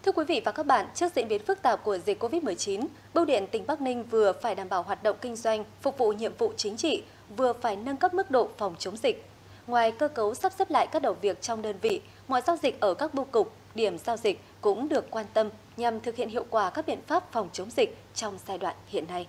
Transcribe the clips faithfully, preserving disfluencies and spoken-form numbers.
Thưa quý vị và các bạn, trước diễn biến phức tạp của dịch Covid mười chín, Bưu điện tỉnh Bắc Ninh vừa phải đảm bảo hoạt động kinh doanh, phục vụ nhiệm vụ chính trị, vừa phải nâng cấp mức độ phòng chống dịch. Ngoài cơ cấu sắp xếp lại các đầu việc trong đơn vị, mọi giao dịch ở các bưu cục, điểm giao dịch cũng được quan tâm nhằm thực hiện hiệu quả các biện pháp phòng chống dịch trong giai đoạn hiện nay.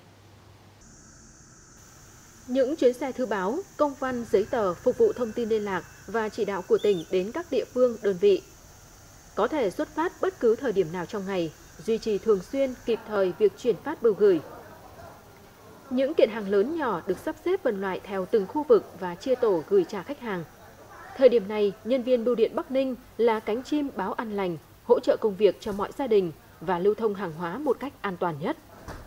Những chuyến xe thư báo, công văn, giấy tờ phục vụ thông tin liên lạc và chỉ đạo của tỉnh đến các địa phương, đơn vị có thể xuất phát bất cứ thời điểm nào trong ngày, duy trì thường xuyên, kịp thời việc chuyển phát bưu gửi. Những kiện hàng lớn nhỏ được sắp xếp phân loại theo từng khu vực và chia tổ gửi trả khách hàng. Thời điểm này, nhân viên Bưu điện Bắc Ninh là cánh chim báo an lành, hỗ trợ công việc cho mọi gia đình và lưu thông hàng hóa một cách an toàn nhất.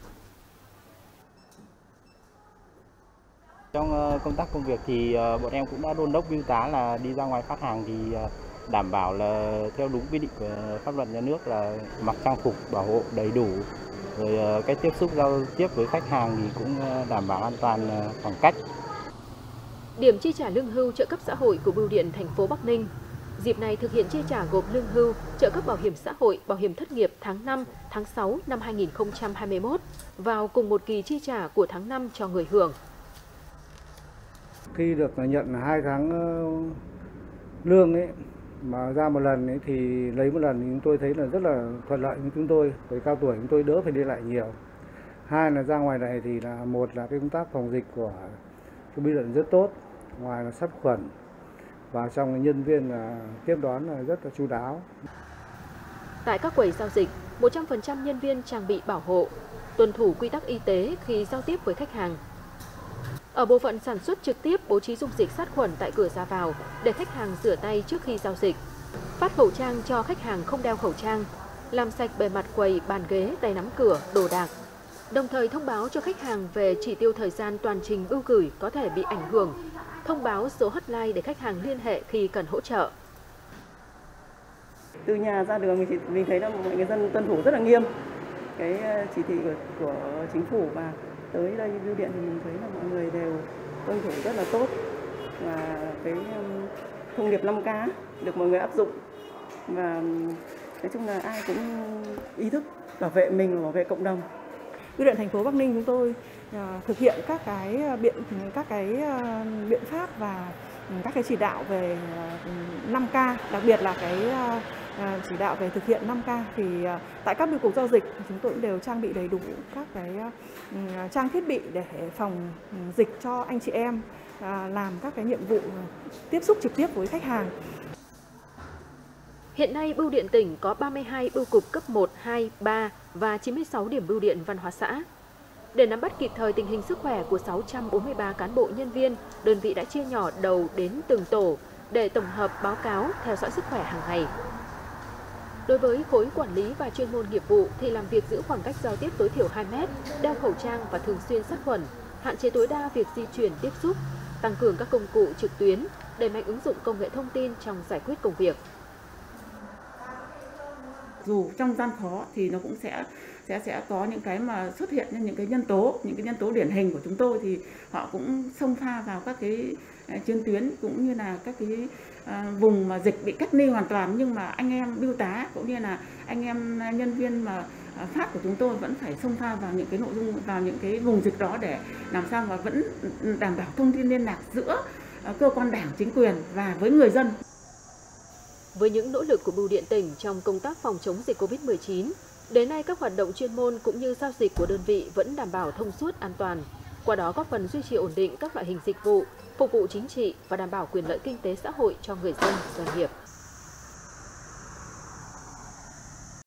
Trong công tác công việc thì bọn em cũng đã đôn đốc bưu tá là đi ra ngoài phát hàng thì đảm bảo là theo đúng quy định của pháp luật nhà nước là mặc trang phục bảo hộ đầy đủ, rồi cách tiếp xúc giao tiếp với khách hàng thì cũng đảm bảo an toàn khoảng cách. Điểm chi trả lương hưu trợ cấp xã hội của Bưu điện thành phố Bắc Ninh dịp này thực hiện chi trả gồm lương hưu, trợ cấp bảo hiểm xã hội, bảo hiểm thất nghiệp tháng năm, tháng sáu năm hai nghìn không trăm hai mươi mốt vào cùng một kỳ chi trả của tháng năm cho người hưởng. Khi được nhận hai tháng lương ấy mà ra một lần ấy thì lấy một lần thì chúng tôi thấy là rất là thuận lợi với chúng tôi, với cao tuổi chúng tôi đỡ phải đi lại nhiều. Hai là ra ngoài này thì là một là cái công tác phòng dịch của cái bưu điện rất tốt, ngoài là sát khuẩn và trong cái nhân viên là tiếp đón là rất là chu đáo. Tại các quầy giao dịch, một trăm phần trăm nhân viên trang bị bảo hộ, tuân thủ quy tắc y tế khi giao tiếp với khách hàng. Ở bộ phận sản xuất trực tiếp bố trí dung dịch sát khuẩn tại cửa ra vào để khách hàng rửa tay trước khi giao dịch, phát khẩu trang cho khách hàng không đeo khẩu trang, làm sạch bề mặt quầy, bàn ghế, tay nắm cửa, đồ đạc. Đồng thời thông báo cho khách hàng về chỉ tiêu thời gian toàn trình bưu gửi có thể bị ảnh hưởng, thông báo số hotline để khách hàng liên hệ khi cần hỗ trợ. Từ nhà ra đường mình, mình thấy là mọi người dân tuân thủ rất là nghiêm cái chỉ thị của, của chính phủ, và tới đây bưu điện thì mình thấy là mọi người đều tuân thủ rất là tốt, và cái thông điệp năm K được mọi người áp dụng, và nói chung là ai cũng ý thức bảo vệ mình và bảo vệ cộng đồng. Bưu điện thành phố Bắc Ninh chúng tôi thực hiện các cái biện các cái biện pháp và các cái chỉ đạo về năm K, đặc biệt là cái chỉ đạo về thực hiện năm K thì tại các bưu cục giao dịch chúng tôi cũng đều trang bị đầy đủ các cái trang thiết bị để phòng dịch cho anh chị em làm các cái nhiệm vụ tiếp xúc trực tiếp với khách hàng. Hiện nay, Bưu điện tỉnh có ba mươi hai bưu cục cấp một, hai, ba và chín mươi sáu điểm bưu điện văn hóa xã. Để nắm bắt kịp thời tình hình sức khỏe của sáu trăm bốn mươi ba cán bộ nhân viên, đơn vị đã chia nhỏ đầu đến từng tổ để tổng hợp báo cáo, theo dõi sức khỏe hàng ngày. Đối với khối quản lý và chuyên môn nghiệp vụ thì làm việc giữ khoảng cách giao tiếp tối thiểu hai mét, đeo khẩu trang và thường xuyên sát khuẩn, hạn chế tối đa việc di chuyển tiếp xúc, tăng cường các công cụ trực tuyến, đẩy mạnh ứng dụng công nghệ thông tin trong giải quyết công việc. Dù trong gian khó thì nó cũng sẽ sẽ sẽ có những cái mà xuất hiện những cái nhân tố, những cái nhân tố điển hình của chúng tôi thì họ cũng xông pha vào các cái chuyên tuyến cũng như là các cái vùng mà dịch bị cách ly hoàn toàn, nhưng mà anh em bưu tá cũng như là anh em nhân viên mà phát của chúng tôi vẫn phải xông pha vào những cái nội dung, vào những cái vùng dịch đó để làm sao mà vẫn đảm bảo thông tin liên lạc giữa cơ quan đảng, chính quyền và với người dân. Với những nỗ lực của Bưu điện tỉnh trong công tác phòng chống dịch Covid mười chín, đến nay các hoạt động chuyên môn cũng như giao dịch của đơn vị vẫn đảm bảo thông suốt, an toàn. Qua đó góp phần duy trì ổn định các loại hình dịch vụ, phục vụ chính trị và đảm bảo quyền lợi kinh tế xã hội cho người dân, doanh nghiệp.